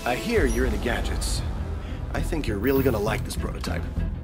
I hear you're into gadgets. I think you're really gonna like this prototype.